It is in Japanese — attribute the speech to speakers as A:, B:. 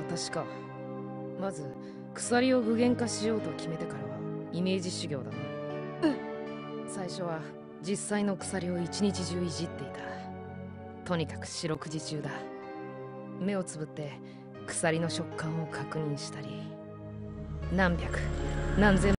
A: 確か。まず鎖を具現化しようと決めてからはイメージ修行だな。最初は実際の鎖を一日中いじっていた。とにかく四六時中だ。目をつぶって鎖の食感を確認したり、何百何千